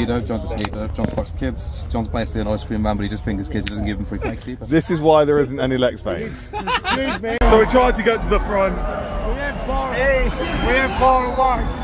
pedo, John's a pedo, John fucks kids, John's basically an ice cream man, but he just fingers kids, he doesn't give them free cakes either. This is why there isn't any Lex veins. Excuse me. So we tried to get to the front. We ain't far away.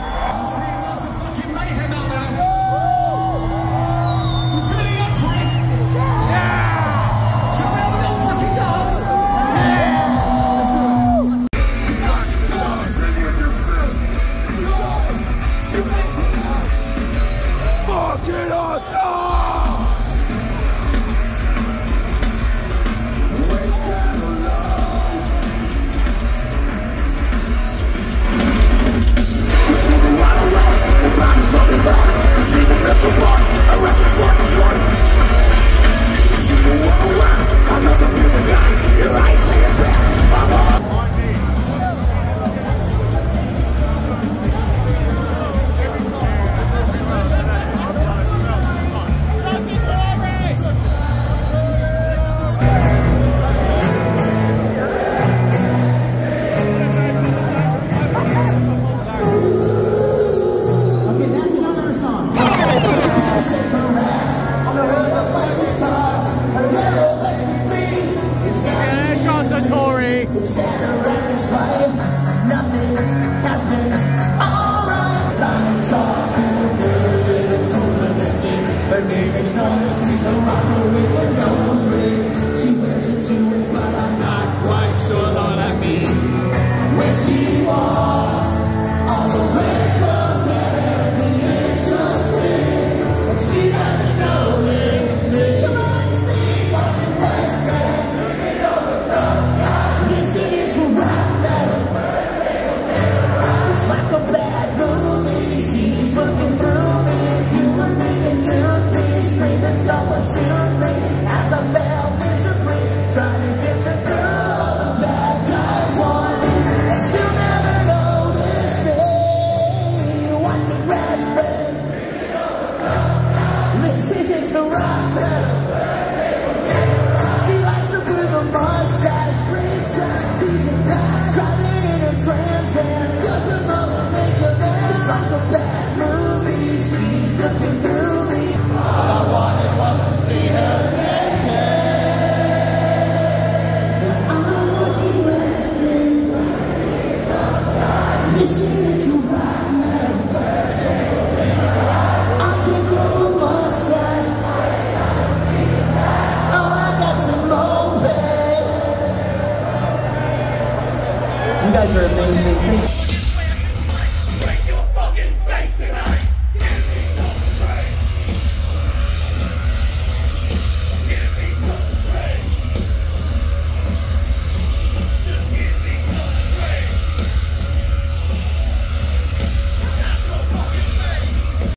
You guys are amazing.